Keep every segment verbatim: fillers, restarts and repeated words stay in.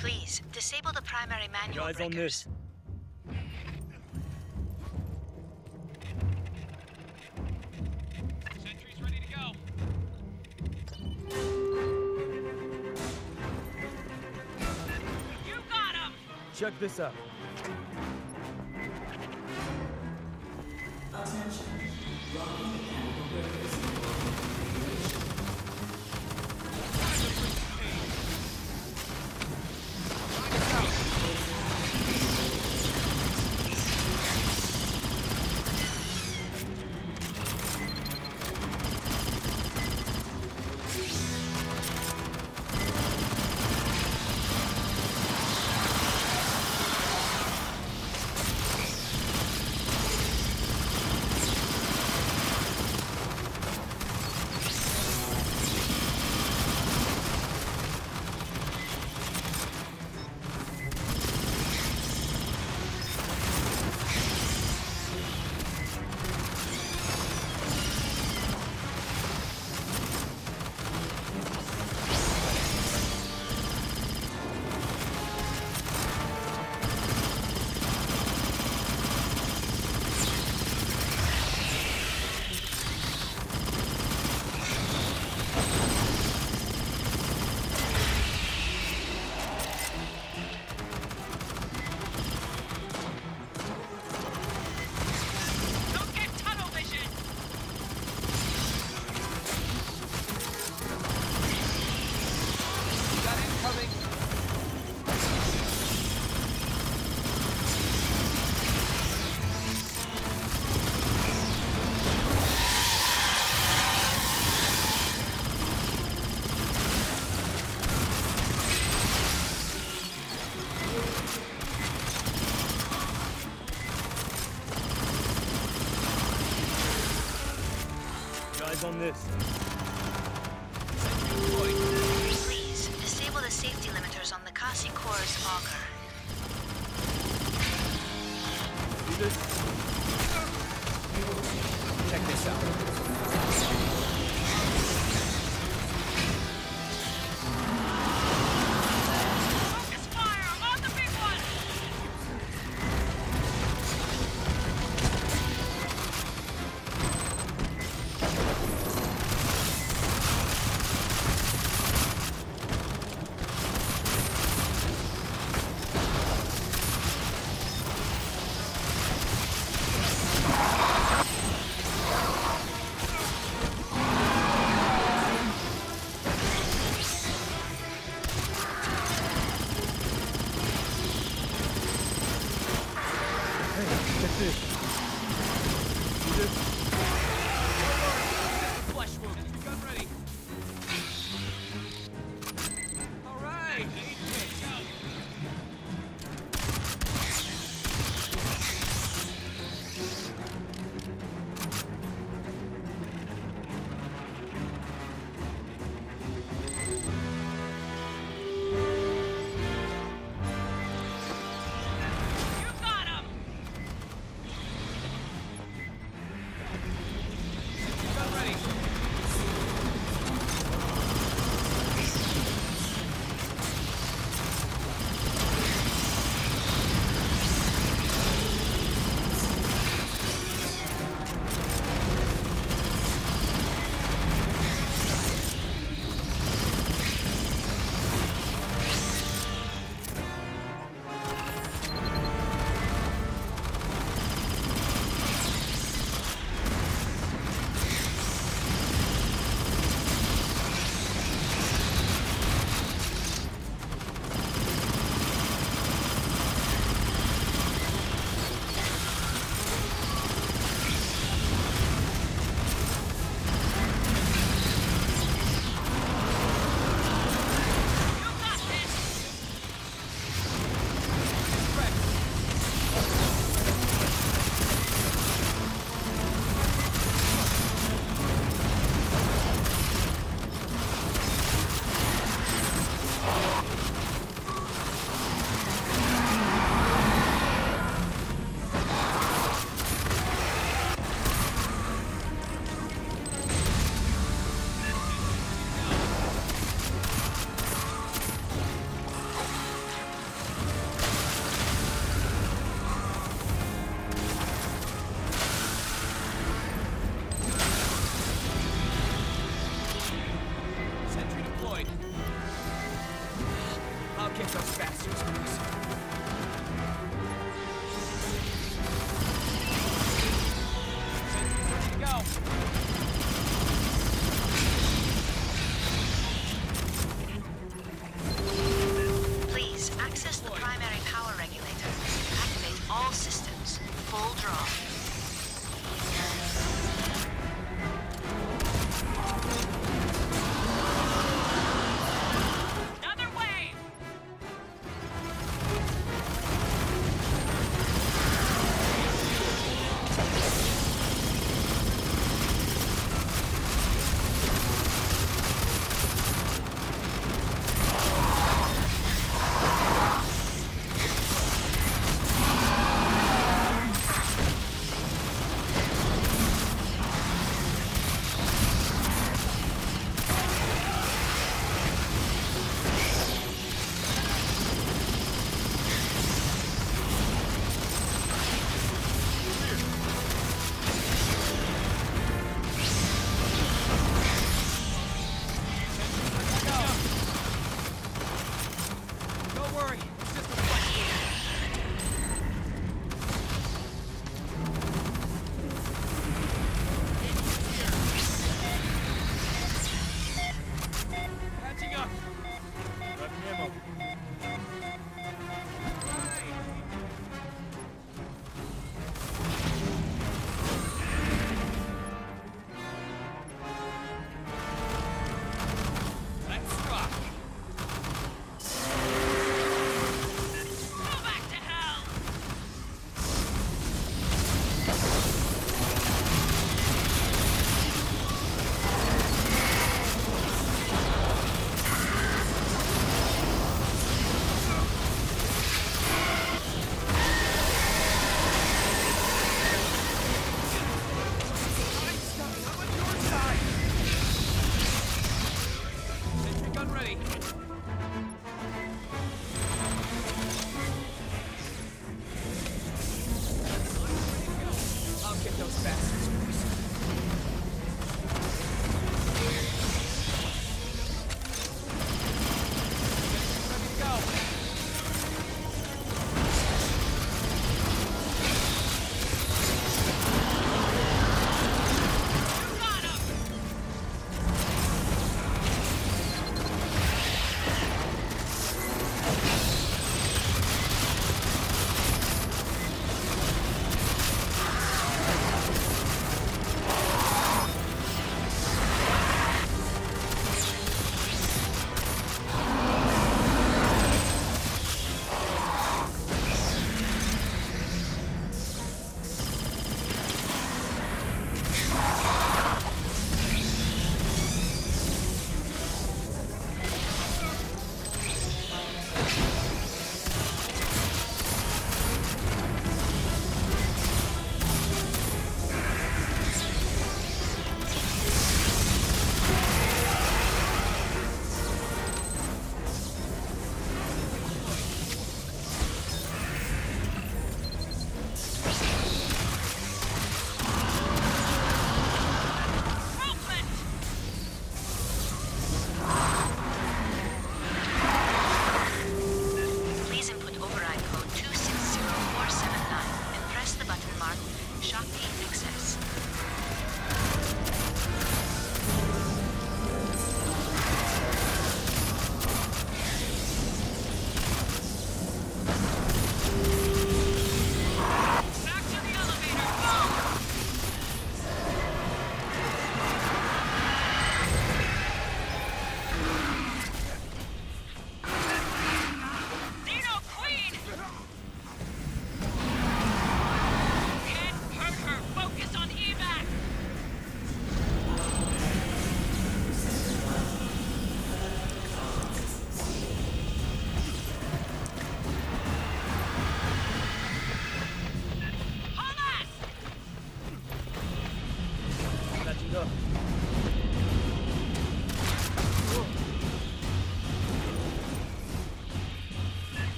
Please, disable the primary manual Guys on breakers. this. Sentry's ready to go. You got him! Check this out. Attention. Rocket mechanical breakers. Don't get tunnel vision! Got incoming! Guys on this. Please, disable the safety limiters on the Kasi Core's auger. See this? Check this out. Focus fire! I'm on the big one! Hey, check this. See this? Flesh wound. Gun ready. All right. You got him! those bastards loose. Ready to go. Please access the primary power regulator. Activate all systems. Full draw. Another wave! Don't worry, it's just a flex. Catching up. Grabbing ammo. Let's rock. Go back to hell! Alright, stop. I'm on your side. Sentry gun ready. I'll get those bastards loose. Ready to go. You got him!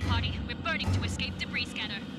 party. We're burning to escape debris scanner.